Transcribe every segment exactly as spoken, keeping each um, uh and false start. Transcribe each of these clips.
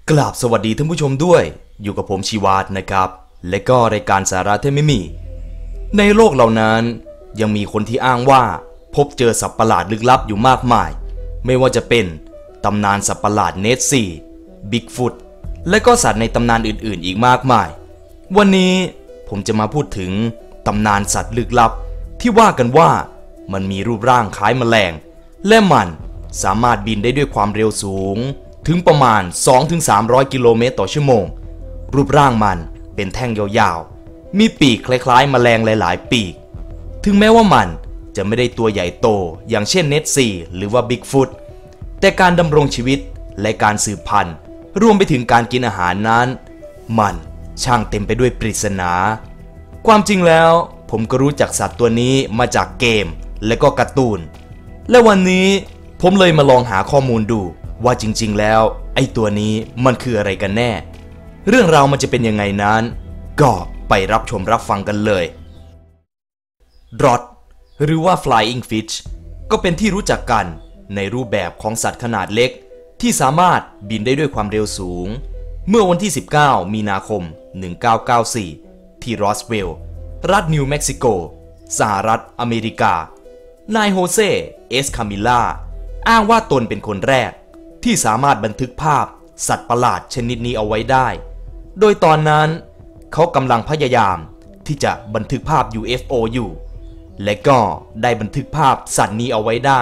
กราบสวัสดีท่านผู้ชมด้วยอยู่กับผมชีวาตนะครับและก็รายการสาระที่ไม่มีในโลกเหล่านั้นยังมีคนที่อ้างว่าพบเจอสัตว์ประหลาดลึกลับอยู่มากมายไม่ว่าจะเป็นตำนานสัตว์ประหลาดเนสซี่บิ๊กฟุตและก็สัตว์ในตำนานอื่นๆอีกมากมายวันนี้ผมจะมาพูดถึงตำนานสัตว์ลึกลับที่ว่ากันว่ามันมีรูปร่างคล้ายแมลงและมันสามารถบินได้ด้วยความเร็วสูงถึงประมาณ สองถึงสามร้อย กิโลเมตรต่อชั่วโมงรูปร่างมันเป็นแท่งยาวๆมีปีกคล้ายๆแมลงหลายๆปีกถึงแม้ว่ามันจะไม่ได้ตัวใหญ่โตอย่างเช่นเนสซี่หรือว่าบิ๊กฟุตแต่การดำรงชีวิตและการสืบพันธุ์รวมไปถึงการกินอาหารนั้นมันช่างเต็มไปด้วยปริศนาความจริงแล้วผมก็รู้จักสัตว์ตัวนี้มาจากเกมและก็การ์ตูนและวันนี้ผมเลยมาลองหาข้อมูลดูว่าจริงๆแล้วไอ้ตัวนี้มันคืออะไรกันแน่เรื่องราวมันจะเป็นยังไงนั้นก็ไปรับชมรับฟังกันเลยดรอทหรือว่า Flying Fish ก็เป็นที่รู้จักกันในรูปแบบของสัตว์ขนาดเล็กที่สามารถบินได้ด้วยความเร็วสูงเมื่อวันที่สิบเก้ามีนาคมหนึ่งพันเก้าร้อยเก้าสิบสี่ที่รอสเวลล์รัฐนิวเม็กซิโกสหรัฐอเมริกานายโฮเซเอสคามิล่าอ้างว่าตนเป็นคนแรกที่สามารถบันทึกภาพสัตว์ประหลาดชนิดนี้เอาไว้ได้โดยตอนนั้นเขากำลังพยายามที่จะบันทึกภาพ ยู เอฟ โอ อยู่และก็ได้บันทึกภาพสัตว์นี้เอาไว้ได้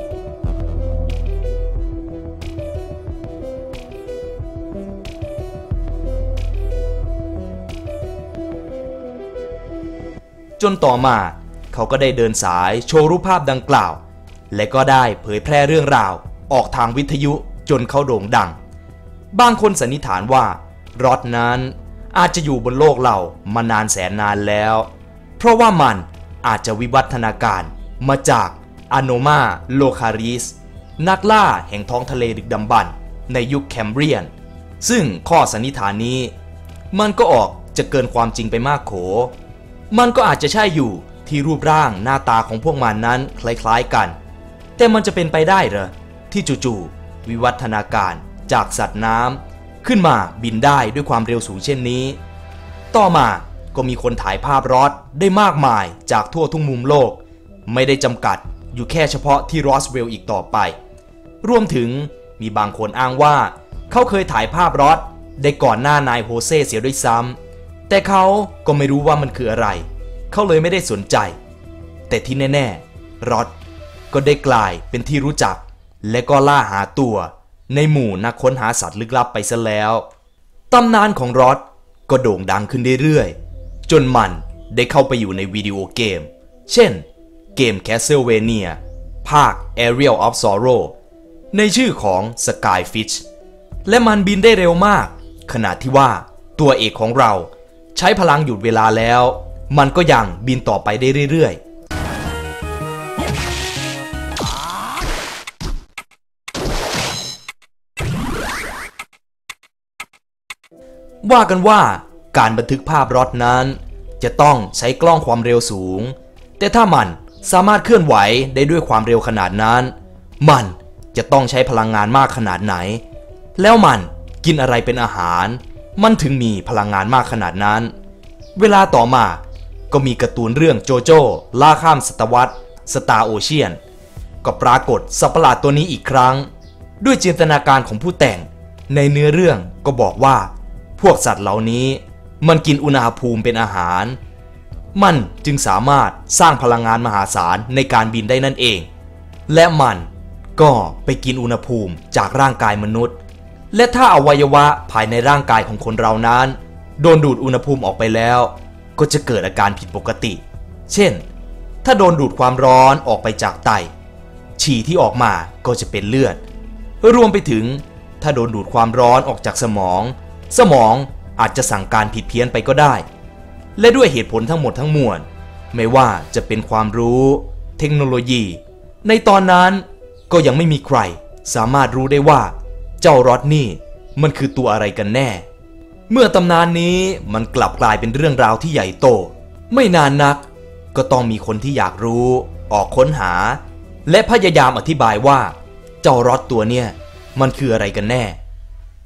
จนต่อมาเขาก็ได้เดินสายโชว์รูปภาพดังกล่าวและก็ได้เผยแพร่เรื่องราวออกทางวิทยุจนเขาโด่งดังบางคนสันนิษฐานว่ารอดนั้นอาจจะอยู่บนโลกเรามานานแสนนานแล้วเพราะว่ามันอาจจะวิวัฒนาการมาจากอโนมาโลคาริสนักล่าแห่งท้องทะเลดึกดำบรรพ์ในยุคแคมเบรียนซึ่งข้อสันนิษฐานนี้มันก็ออกจะเกินความจริงไปมากโขมันก็อาจจะใช่อยู่ที่รูปร่างหน้าตาของพวกมันนั้นคล้ายๆกันแต่มันจะเป็นไปได้เหรอที่จู่ๆวิวัฒนาการจากสัตว์น้ำขึ้นมาบินได้ด้วยความเร็วสูงเช่นนี้ต่อมาก็มีคนถ่ายภาพรอดได้มากมายจากทั่วทุกมุมโลกไม่ได้จำกัดอยู่แค่เฉพาะที่รอสเวลล์อีกต่อไปรวมถึงมีบางคนอ้างว่าเขาเคยถ่ายภาพรอดได้ก่อนหน้านายโฮเซ่เสียด้วยซ้ำแต่เขาก็ไม่รู้ว่ามันคืออะไรเขาเลยไม่ได้สนใจแต่ที่แน่ๆรอดก็ได้กลายเป็นที่รู้จักและก็ล่าหาตัวในหมู่นักค้นหาสัตว์ลึกลับไปซะแล้วตำนานของรอดก็โด่งดังขึ้นเรื่อยๆจนมันได้เข้าไปอยู่ในวิดีโอเกมเช่นเกม Castlevania ภาค Area of Sorrow ในชื่อของ Skyfish และมันบินได้เร็วมากขนาดที่ว่าตัวเอกของเราใช้พลังหยุดเวลาแล้วมันก็ยังบินต่อไปได้เรื่อยๆว่ากันว่าการบันทึกภาพรอดนั้นจะต้องใช้กล้องความเร็วสูงแต่ถ้ามันสามารถเคลื่อนไหวได้ด้วยความเร็วขนาดนั้นมันจะต้องใช้พลังงานมากขนาดไหนแล้วมันกินอะไรเป็นอาหารมันถึงมีพลังงานมากขนาดนั้นเวลาต่อมาก็มีการ์ตูนเรื่องโจโจ้ล่าข้ามศตวรรษสตาร์โอเชียนก็ปรากฏสัตว์ประหลาดตัวนี้อีกครั้งด้วยจินตนาการของผู้แต่งในเนื้อเรื่องก็บอกว่าพวกสัตว์เหล่านี้มันกินอุณหภูมิเป็นอาหารมันจึงสามารถสร้างพลังงานมหาศาลในการบินได้นั่นเองและมันก็ไปกินอุณหภูมิจากร่างกายมนุษย์และถ้าอวัยวะภายในร่างกายของคนเรานั้นโดนดูดอุณหภูมิออกไปแล้วก็จะเกิดอาการผิดปกติเช่นถ้าโดนดูดความร้อนออกไปจากไตฉี่ที่ออกมาก็จะเป็นเลือดรวมไปถึงถ้าโดนดูดความร้อนออกจากสมองสมองอาจจะสั่งการผิดเพี้ยนไปก็ได้และด้วยเหตุผลทั้งหมดทั้งมวลไม่ว่าจะเป็นความรู้เทคโนโลยีในตอนนั้นก็ยังไม่มีใครสามารถรู้ได้ว่าเจ้ารอดนี่มันคือตัวอะไรกันแน่เมื่อตำนานนี้มันกลับกลายเป็นเรื่องราวที่ใหญ่โตไม่นานนักก็ต้องมีคนที่อยากรู้ออกค้นหาและพยายามอธิบายว่าเจ้ารอดตัวเนี่ยมันคืออะไรกันแน่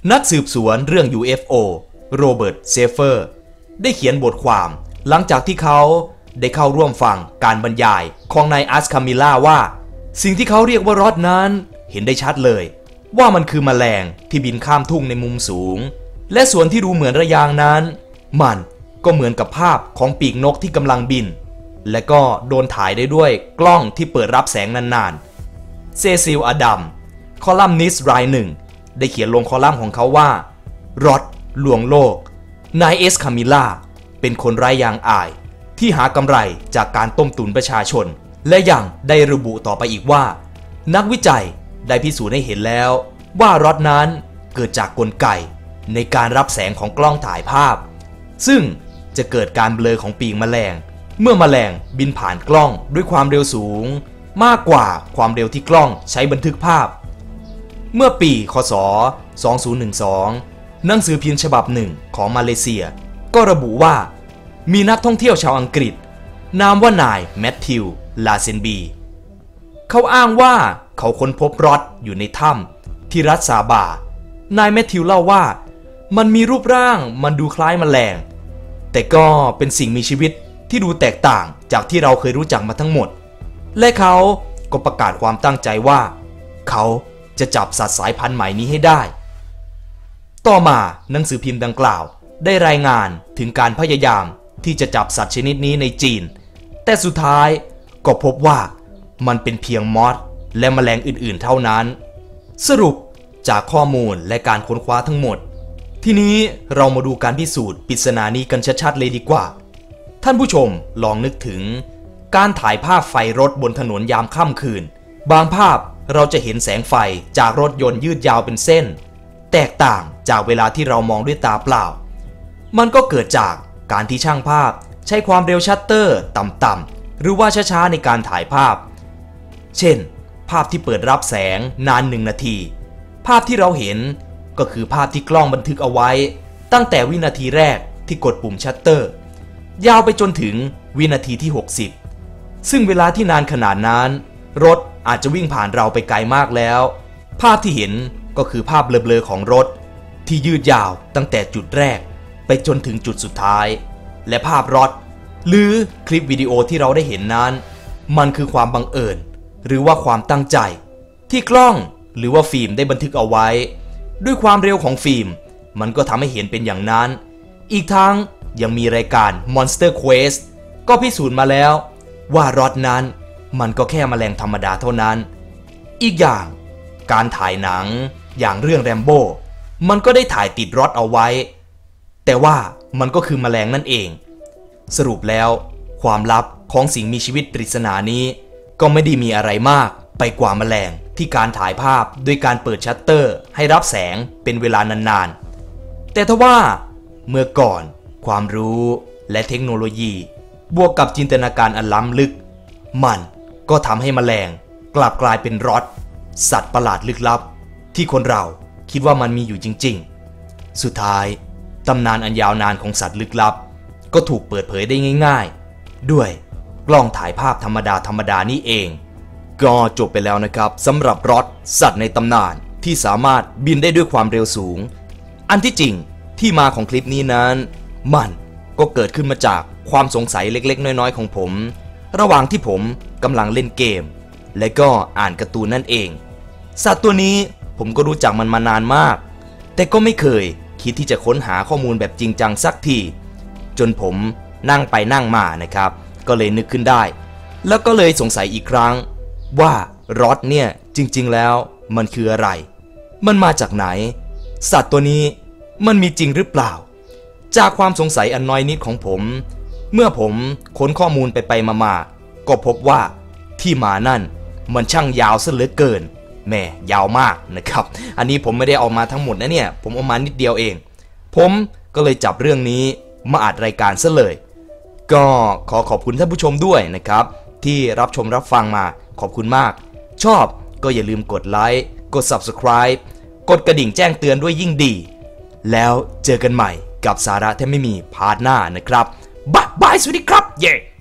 นักสืบสวนเรื่อง ยู เอฟ โอ โรเบิร์ต เซฟเฟอร์ได้เขียนบทความหลังจากที่เขาได้เข้าร่วมฟังการบรรยายของนายอัสคามิล่าว่าสิ่งที่เขาเรียกว่ารอดนั้นเห็นได้ชัดเลยว่ามันคือแมลงที่บินข้ามทุ่งในมุมสูงและส่วนที่ดูเหมือนระยางนั้นมันก็เหมือนกับภาพของปีกนกที่กำลังบินและก็โดนถ่ายได้ด้วยกล้องที่เปิดรับแสงนานๆเซซิล อดัมคอลัมนิสต์รายหนึ่งได้เขียนลงคอลัมน์ของเขาว่ารอดลวงโลกนายเอสคามิล่าเป็นคนไร้ยางอายที่หากำไรจากการต้มตุ๋นประชาชนและยังได้ระบุต่อไปอีกว่านักวิจัยได้พิสูจน์ให้เห็นแล้วว่ารอดนั้นเกิดจากกลไกในการรับแสงของกล้องถ่ายภาพซึ่งจะเกิดการเบลอของปีกแมลงเมื่อแมลงบินผ่านกล้องด้วยความเร็วสูงมากกว่าความเร็วที่กล้องใช้บันทึกภาพเมื่อปีค.ศ. สองพันสิบสองหนังสือพิมพ์ฉบับหนึ่งของมาเลเซียก็ระบุว่ามีนักท่องเที่ยวชาวอังกฤษนามว่านายแมทธิว ลาเซนบีเขาอ้างว่าเขาค้นพบรอดอยู่ในถ้ำที่รัฐซาบานายแมทธิวเล่าว่ามันมีรูปร่างมันดูคล้ายแมลงแต่ก็เป็นสิ่งมีชีวิตที่ดูแตกต่างจากที่เราเคยรู้จักมาทั้งหมดและเขาก็ประกาศความตั้งใจว่าเขาจะจับสัตว์สายพันธุ์ใหม่นี้ให้ได้ต่อมาหนังสือพิมพ์ดังกล่าวได้รายงานถึงการพยายามที่จะจับสัตว์ชนิดนี้ในจีนแต่สุดท้ายก็พบว่ามันเป็นเพียงมอสและแมลงอื่นๆเท่านั้นสรุปจากข้อมูลและการค้นคว้าทั้งหมดทีนี้เรามาดูการพิสูจน์ปริศนานี้กันชัดๆเลยดีกว่าท่านผู้ชมลองนึกถึงการถ่ายภาพไฟรถบนถนนยามค่ำคืนบางภาพเราจะเห็นแสงไฟจากรถยนต์ยืดยาวเป็นเส้นแตกต่างจากเวลาที่เรามองด้วยตาเปล่ามันก็เกิดจากการที่ช่างภาพใช้ความเร็วชัตเตอร์ต่ำๆหรือว่าช้าๆในการถ่ายภาพเช่นภาพที่เปิดรับแสงนานหนึ่งนาทีภาพที่เราเห็นก็คือภาพที่กล้องบันทึกเอาไว้ตั้งแต่วินาทีแรกที่กดปุ่มชัตเตอร์ยาวไปจนถึงวินาทีที่หกสิบซึ่งเวลาที่นานขนาดนั้นรถอาจจะวิ่งผ่านเราไปไกลมากแล้วภาพที่เห็นก็คือภาพเบลอๆของรถที่ยืดยาวตั้งแต่จุดแรกไปจนถึงจุดสุดท้ายและภาพรถหรือคลิปวิดีโอที่เราได้เห็นนั้นมันคือความบังเอิญหรือว่าความตั้งใจที่กล้องหรือว่าฟิล์มได้บันทึกเอาไว้ด้วยความเร็วของฟิล์มมันก็ทำให้เห็นเป็นอย่างนั้นอีกทั้งยังมีรายการ Monster Quest ก็พิสูจน์มาแล้วว่ารอดนั้นมันก็แค่แมลงธรรมดาเท่านั้นอีกอย่างการถ่ายหนังอย่างเรื่องแรมโบ้มันก็ได้ถ่ายติดรอดเอาไว้แต่ว่ามันก็คือแมลงนั่นเองสรุปแล้วความลับของสิ่งมีชีวิตปริศนานี้ก็ไม่ได้มีอะไรมากไปกว่าแมลงที่การถ่ายภาพด้วยการเปิดชัตเตอร์ให้รับแสงเป็นเวลานานๆแต่ทว่าเมื่อก่อนความรู้และเทคโนโลยีบวกกับจินตนาการอันล้ำลึกมันก็ทำให้แมลงกลับกลายเป็นรอดสัตว์ประหลาดลึกลับที่คนเราคิดว่ามันมีอยู่จริงๆสุดท้ายตำนานอันยาวนานของสัตว์ลึกลับก็ถูกเปิดเผยได้ง่ายๆด้วยกล้องถ่ายภาพธรรมดาธรรมดานี่เองก็จบไปแล้วนะครับสำหรับรอดสัตว์ในตำนานที่สามารถบินได้ด้วยความเร็วสูงอันที่จริงที่มาของคลิปนี้นั้นมันก็เกิดขึ้นมาจากความสงสัยเล็กๆน้อยๆของผมระหว่างที่ผมกำลังเล่นเกมและก็อ่านการ์ตูนนั่นเองสัตว์ตัวนี้ผมก็รู้จักมันมานานมากแต่ก็ไม่เคยคิดที่จะค้นหาข้อมูลแบบจริงจังสักทีจนผมนั่งไปนั่งมานะครับก็เลยนึกขึ้นได้แล้วก็เลยสงสัยอีกครั้งว่ารอดเนี่ยจริงๆแล้วมันคืออะไรมันมาจากไหนสัตว์ตัวนี้มันมีจริงหรือเปล่าจากความสงสัยอันน้อยนิดของผมเมื่อผมค้นข้อมูลไปไปมาๆก็พบว่าที่มานั่นมันช่างยาวซะเหลือเกินแม่ยาวมากนะครับอันนี้ผมไม่ได้เอามาทั้งหมดนะเนี่ยผมเอามานิดเดียวเองผมก็เลยจับเรื่องนี้มาอัดรายการซะเลยก็ขอขอบคุณท่านผู้ชมด้วยนะครับที่รับชมรับฟังมาขอบคุณมากชอบก็อย่าลืมกดไลค์กด ซับสไครบ์ กดกระดิ่งแจ้งเตือนด้วยยิ่งดีแล้วเจอกันใหม่กับสาระที่ไม่มีพาร์ทหน้านะครับบ๊ายบายสวัสดีครับเย้